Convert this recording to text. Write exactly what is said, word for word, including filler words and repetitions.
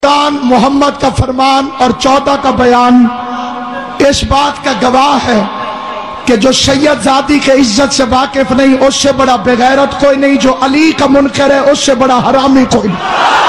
मोहम्मद का फरमान और चौदह का बयान इस बात का गवाह है कि जो सैयदजादी के इज्जत से वाकिफ नहीं उससे बड़ा बेगैरत कोई नहीं, जो अली का मुनकर है उससे बड़ा हरामी कोई नहीं।